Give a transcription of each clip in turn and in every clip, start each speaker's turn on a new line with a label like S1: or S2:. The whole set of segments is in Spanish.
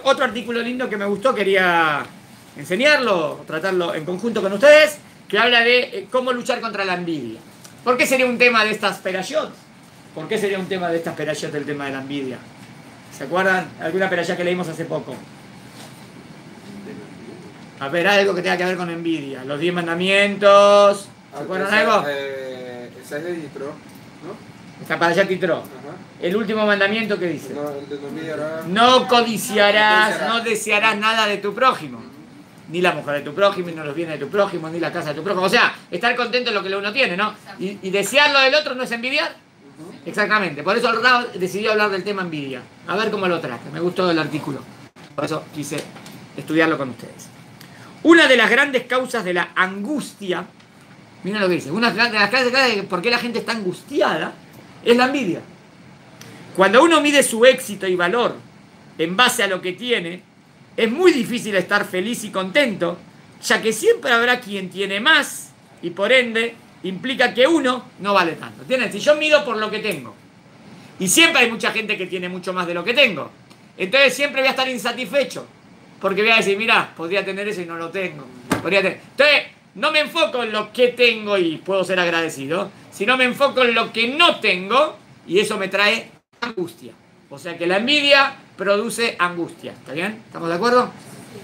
S1: Otro artículo lindo que me gustó, quería enseñarlo, tratarlo en conjunto con ustedes, que habla de cómo luchar contra la envidia. ¿Por qué sería un tema de estas perashot? ¿Por qué sería un tema de estas perashot el tema de la envidia? ¿Se acuerdan? ¿Alguna perashá que leímos hace poco? A ver, algo que tenga que ver con envidia. Los 10 mandamientos. ¿Se acuerdan algo?
S2: Esa es de Yitro, ¿no?
S1: Está para allá Yitro.
S2: Ajá.
S1: El último mandamiento que dice.
S2: No, el de no envidiarás.
S1: No codiciarás, no desearás nada de tu prójimo. Ni la mujer de tu prójimo, ni los bienes de tu prójimo, ni la casa de tu prójimo. O sea, estar contento en lo que uno tiene, ¿no? Y desear lo del otro no es envidiar. Exactamente. Por eso el Rab decidió hablar del tema envidia. A ver cómo lo trata. Me gustó el artículo. Por eso quise estudiarlo con ustedes. Una de las grandes causas de la angustia, miren lo que dice, una de las causas de por qué la gente está angustiada es la envidia. Cuando uno mide su éxito y valor en base a lo que tiene, es muy difícil estar feliz y contento, ya que siempre habrá quien tiene más y por ende implica que uno no vale tanto. ¿Entienden? Si yo mido por lo que tengo y siempre hay mucha gente que tiene mucho más de lo que tengo, entonces siempre voy a estar insatisfecho porque voy a decir, mirá, podría tener eso y no lo tengo. Entonces no me enfoco en lo que tengo y puedo ser agradecido, sino me enfoco en lo que no tengo y eso me trae angustia. O sea que la envidia produce angustia. ¿Está bien? ¿Estamos de acuerdo?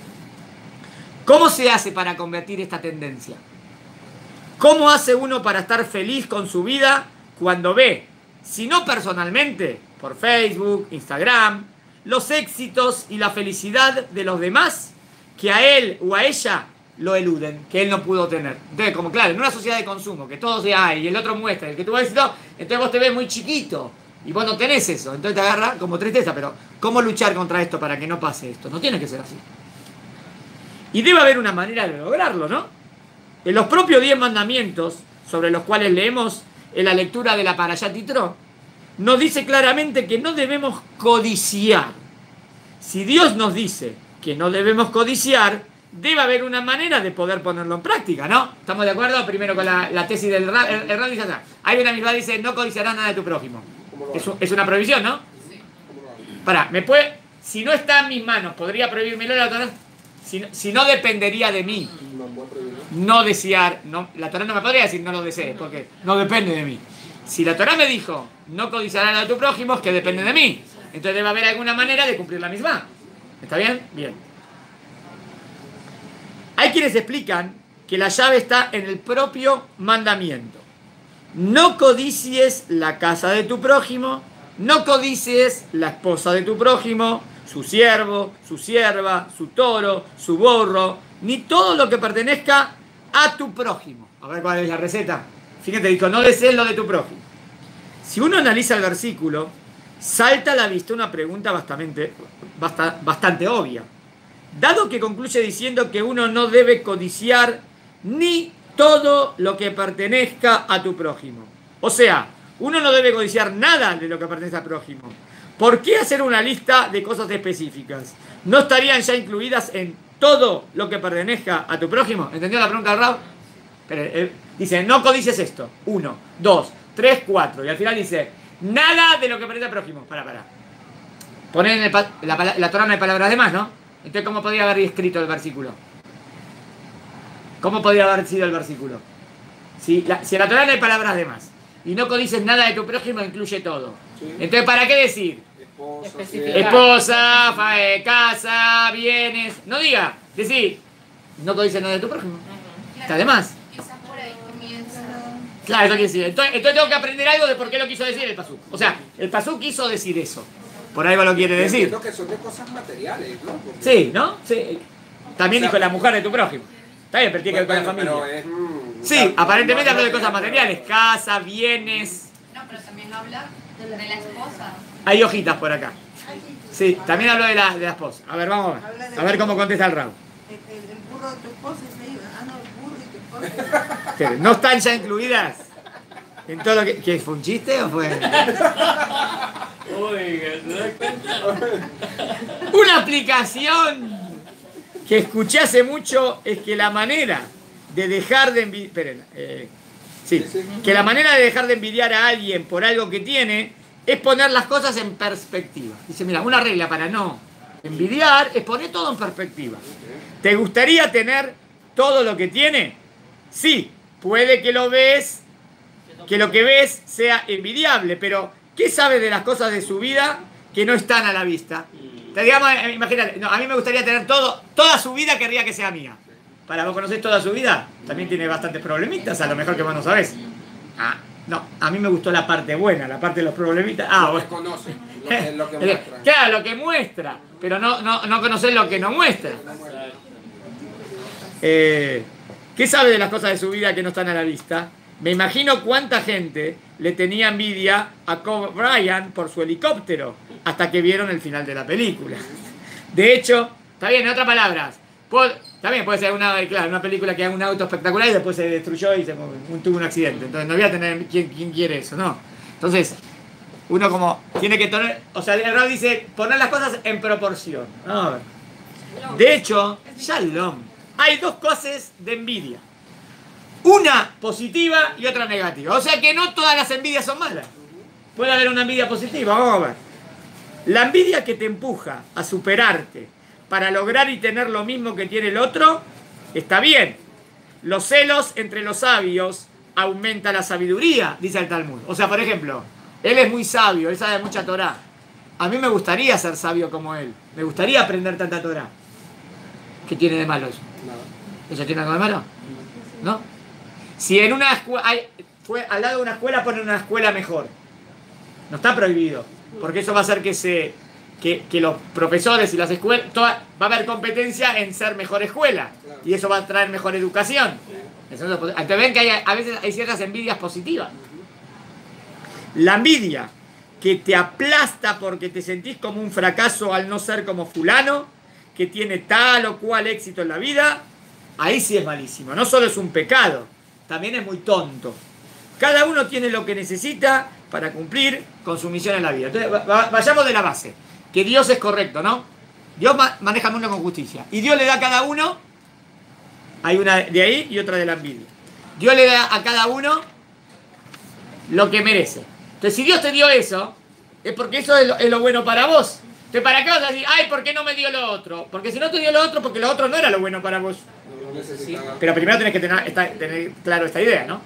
S1: ¿Cómo se hace para convertir esta tendencia? ¿Cómo hace uno para estar feliz con su vida cuando ve, si no personalmente, por Facebook, Instagram, los éxitos y la felicidad de los demás que a él o a ella lo eluden, que él no pudo tener? Entonces, como claro, en una sociedad de consumo, que todos hay y el otro muestra, el que tuvo éxito, entonces vos te ves muy chiquito y vos no tenés eso, entonces te agarra como tristeza. Pero ¿cómo luchar contra esto para que no pase esto? No tiene que ser así. Y debe haber una manera de lograrlo, ¿no? En los propios 10 mandamientos, sobre los cuales leemos en la lectura de la Parashat Yitro, nos dice claramente que no debemos codiciar. Si Dios nos dice que no debemos codiciar, debe haber una manera de poder ponerlo en práctica, ¿no? ¿Estamos de acuerdo? Primero con la tesis del Rab. El Rab dice acá. Hay una misma dice, no codiciarás nada de tu prójimo. Es una prohibición, ¿no? Sí. Pará, si no está en mis manos, ¿podría prohibírmelo la Torá? Si no dependería de mí, no desear, no, la Torá no me podría decir no lo desees, porque no depende de mí. Si la Torá me dijo, no codiciarás nada de tu prójimo, es que depende de mí. Entonces debe haber alguna manera de cumplir la misma. ¿Está bien? Bien. Hay quienes explican que la llave está en el propio mandamiento. No codicies la casa de tu prójimo, no codicies la esposa de tu prójimo, su siervo, su sierva, su toro, su burro, ni todo lo que pertenezca a tu prójimo. A ver cuál es la receta. Fíjate, dijo, no desees lo de tu prójimo. Si uno analiza el versículo, salta a la vista una pregunta bastante obvia. Dado que concluye diciendo que uno no debe codiciar ni todo lo que pertenezca a tu prójimo. O sea, uno no debe codiciar nada de lo que pertenece al prójimo. ¿Por qué hacer una lista de cosas específicas? ¿No estarían ya incluidas en todo lo que pertenezca a tu prójimo? ¿Entendió la pregunta del Rab? Pero, dice, no codices esto. 1, 2, 3, 4. Y al final dice, nada de lo que pertenece al prójimo. Pará. Poner en la Torá no hay palabras de más, ¿no? Entonces, ¿cómo podría haber escrito el versículo? ¿Cómo podría haber sido el versículo? Si en la Torá no hay palabras de más y no codices nada de tu prójimo, incluye todo. Sí. Entonces, ¿para qué decir? Esposa, casa, bienes. No diga, decir, no codices nada de tu prójimo. Claro. Está de más.
S3: Quizás por ahí comienza.
S1: Claro, eso quiere decir. Entonces tengo que aprender algo de por qué lo quiso decir el Pasuk. O sea, el Pasuk quiso decir eso. Por algo lo quiere decir.
S2: Entiendo que son de cosas materiales, ¿no? Porque...
S1: Sí, ¿no? Sí. También dijo la mujer de tu prójimo. Está bien, pero tiene que ver con la familia.
S2: Pero es,
S1: sí, aparentemente habló de cosas materiales. Casa, bienes.
S3: No, pero también habla de la esposa.
S1: Hay hojitas por acá. Sí, también habló de la esposa. A ver, vamos a ver cómo contesta el Raúl.
S4: El burro de tu esposa se iba. Ah, no, el burro de tu esposa.
S1: ¿No están ya incluidas en todo lo que... ¿Qué, fue un chiste o fue...? Una aplicación que escuché hace mucho es que la manera de dejar de envidiar... que la manera de dejar de envidiar a alguien por algo que tiene es poner las cosas en perspectiva. Dice, mira, una regla para no Envidiar es poner todo en perspectiva. ¿Te gustaría tener todo lo que tiene? Sí, puede que lo que ves sea envidiable, pero ¿qué sabe de las cosas de su vida que no están a la vista? Te digamos, imagínate, no, a mí me gustaría tener toda su vida, querría que sea mía. Para vos conocés toda su vida, también tiene bastantes problemitas, a lo mejor que vos no sabés. No, a mí me gustó la parte buena, la parte de los problemitas.
S2: Lo que conoce, lo que muestra.
S1: Claro, lo que muestra, pero no conocés lo que no muestra. ¿Qué sabe de las cosas de su vida que no están a la vista? Me imagino cuánta gente le tenía envidia a Kobe Bryant por su helicóptero hasta que vieron el final de la película. De hecho, está bien, en otras palabras, también puede ser una película que haga un auto espectacular y después se destruyó y tuvo un accidente. Entonces no voy a tener quién quiere eso, ¿no? Entonces, uno como tiene que tener, o sea, el Rab dice poner las cosas en proporción. A ver. De hecho, Shalom, hay dos cosas de envidia. Una positiva y otra negativa. O sea que no todas las envidias son malas. Puede haber una envidia positiva, vamos a ver. La envidia que te empuja a superarte para lograr y tener lo mismo que tiene el otro, está bien. Los celos entre los sabios aumenta la sabiduría, dice el Talmud. O sea, por ejemplo, él es muy sabio, él sabe mucha Torá. A mí me gustaría ser sabio como él. Me gustaría aprender tanta Torá. ¿Qué tiene de malo eso? ¿Eso tiene algo de malo? ¿No? Si en una al lado de una escuela ponen una escuela mejor, no está prohibido, porque eso va a hacer que los profesores y las escuelas, va a haber competencia en ser mejor escuela, y eso va a traer mejor educación. Entonces ven que a veces hay ciertas envidias positivas. La envidia que te aplasta porque te sentís como un fracaso al no ser como fulano, que tiene tal o cual éxito en la vida, ahí sí es malísimo. No solo es un pecado, también es muy tonto. Cada uno tiene lo que necesita para cumplir con su misión en la vida. Entonces, vayamos de la base, que Dios es correcto, ¿no? Dios maneja el mundo con justicia. Y Dios le da a cada uno, hay una de ahí y otra de la envidia. Dios le da a cada uno lo que merece. Entonces, si Dios te dio eso, es porque eso es lo bueno para vos. Entonces, ¿para qué vas a decir, ay, ¿por qué no me dio lo otro? Porque si no te dio lo otro, porque lo otro no era lo bueno para vos. Sí. Pero primero tenés que tener claro esta idea, ¿no?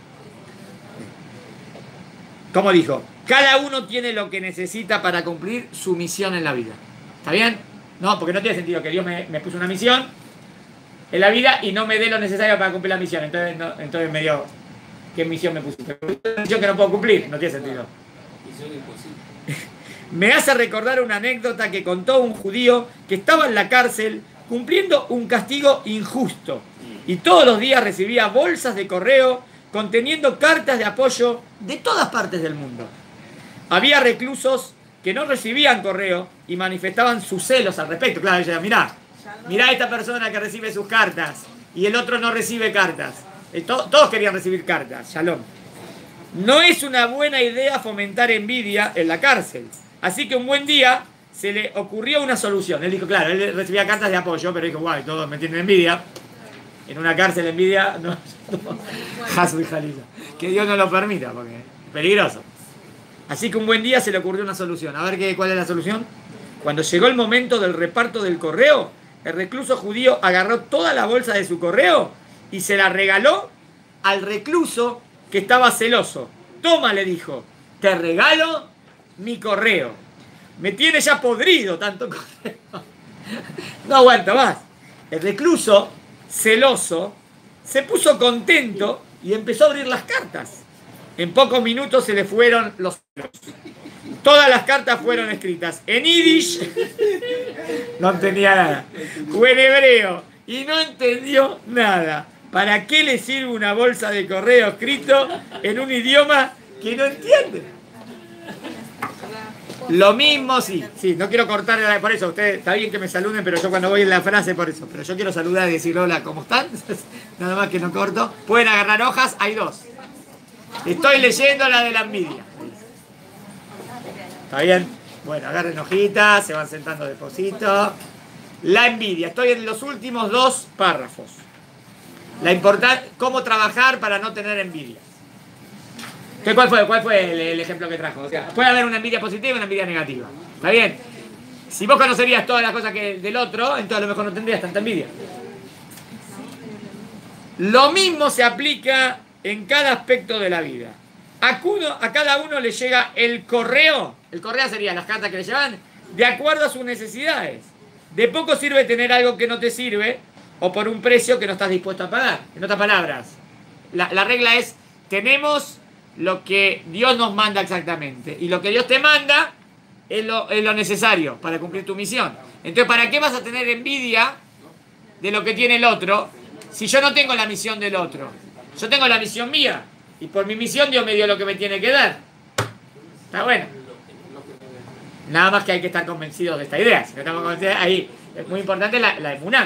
S1: Como dijo, cada uno tiene lo que necesita para cumplir su misión en la vida. ¿Está bien? No, porque no tiene sentido que Dios me puso una misión en la vida y no me dé lo necesario para cumplir la misión. Entonces me dio, ¿qué misión me puso? Una misión que no puedo cumplir, no tiene sentido. Misión imposible. Me hace recordar una anécdota que contó un judío que estaba en la cárcel cumpliendo un castigo injusto y todos los días recibía bolsas de correo conteniendo cartas de apoyo de todas partes del mundo. Había reclusos que no recibían correo y manifestaban sus celos al respecto. Claro, ella decía, mirá a esta persona que recibe sus cartas y el otro no recibe cartas. Todos querían recibir cartas, Shalom. No es una buena idea fomentar envidia en la cárcel. Así que un buen día se le ocurrió una solución. Él dijo, claro, él recibía cartas de apoyo, pero dijo, guay, todos me tienen envidia. En una cárcel envidia, no. Hasbi Jalila. Que Dios no lo permita, porque es peligroso. Así que un buen día se le ocurrió una solución. A ver cuál es la solución. Cuando llegó el momento del reparto del correo, el recluso judío agarró toda la bolsa de su correo y se la regaló al recluso que estaba celoso. Toma, le dijo, te regalo mi correo. Me tiene ya podrido tanto correo. No aguanto más. El recluso, celoso, se puso contento y empezó a abrir las cartas. En pocos minutos se le fueron los celos. Todas las cartas fueron escritas en yiddish, no entendía nada, o en hebreo, y no entendió nada. ¿Para qué le sirve una bolsa de correo escrito en un idioma que no entiende? Lo mismo, sí, no quiero cortar, por eso, ustedes, está bien que me saluden, pero yo cuando voy en la frase, por eso, pero yo quiero saludar y decir hola, ¿cómo están? Nada más que no corto. Pueden agarrar hojas, hay dos. Estoy leyendo la de la envidia. ¿Está bien? Bueno, agarren hojitas, se van sentando de La envidia, estoy en los últimos dos párrafos. Cómo trabajar para no tener envidia. ¿Cuál fue el ejemplo que trajo? O sea, puede haber una envidia positiva y una envidia negativa. ¿Está bien? Si vos conocerías todas las cosas del otro, entonces a lo mejor no tendrías tanta envidia. Lo mismo se aplica en cada aspecto de la vida. A cada uno le llega el correo serían las cartas que le llevan, de acuerdo a sus necesidades. De poco sirve tener algo que no te sirve o por un precio que no estás dispuesto a pagar. En otras palabras, la regla es, tenemos lo que Dios nos manda exactamente. Y lo que Dios te manda es lo necesario para cumplir tu misión. Entonces, ¿para qué vas a tener envidia de lo que tiene el otro si yo no tengo la misión del otro? Yo tengo la misión mía. Y por mi misión Dios me dio lo que me tiene que dar. Está bueno. Nada más que hay que estar convencidos de esta idea. Si no estamos convencidos, ahí es muy importante la emuná.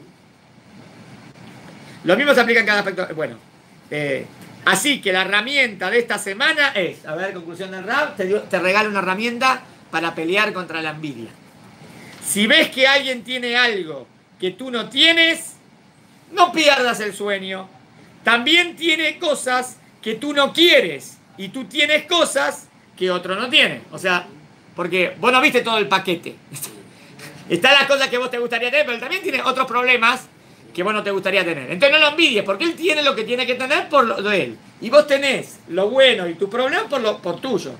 S1: Lo mismo se aplica en cada aspecto. Bueno, así que la herramienta de esta semana es, a ver, conclusión del Rab, te regalo una herramienta para pelear contra la envidia. Si ves que alguien tiene algo que tú no tienes, no pierdas el sueño. También tiene cosas que tú no quieres y tú tienes cosas que otro no tiene. O sea, porque vos no viste todo el paquete. Están las cosas que vos te gustaría tener, pero él también tiene otros problemas que vos no te gustaría tener. Entonces no lo envidies, porque él tiene lo que tiene que tener por lo de él. Y vos tenés lo bueno y tus problemas por lo tuyo.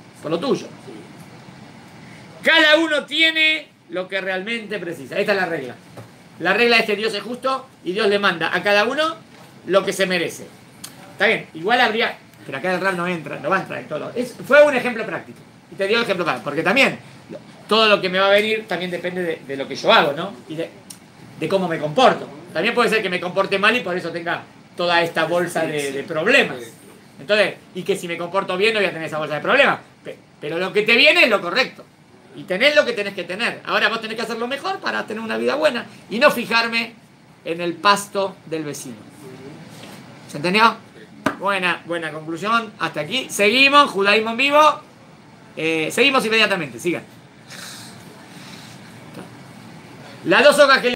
S1: Cada uno tiene lo que realmente precisa. Esta es la regla. La regla es que Dios es justo y Dios le manda a cada uno lo que se merece. Está bien, igual habría... Pero acá el Rab no va a entrar en todo. Fue un ejemplo práctico. Y te dio el ejemplo práctico. Porque también, todo lo que me va a venir también depende de lo que yo hago, ¿no? Y de cómo me comporto. También puede ser que me comporte mal y por eso tenga toda esta bolsa de problemas. Entonces, y que si me comporto bien no voy a tener esa bolsa de problemas. Pero lo que te viene es lo correcto. Y tenés lo que tenés que tener. Ahora vos tenés que hacer lo mejor para tener una vida buena. Y no fijarme en el pasto del vecino. ¿Se entendió? Buena conclusión. Hasta aquí. Seguimos. Judaísmo en vivo. Seguimos inmediatamente. Sigan. Las dos hojas que